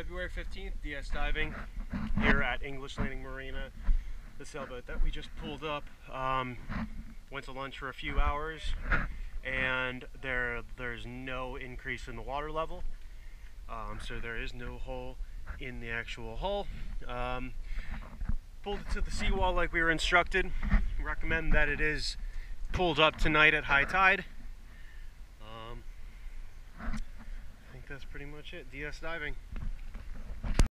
February 15th, DS diving here at English Landing Marina. The sailboat that we just pulled up went to lunch for a few hours, and there's no increase in the water level, so there is no hole in the actual hull. Pulled it to the seawall like we were instructed. Recommend that it is pulled up tonight at high tide. I think that's pretty much it. DS diving.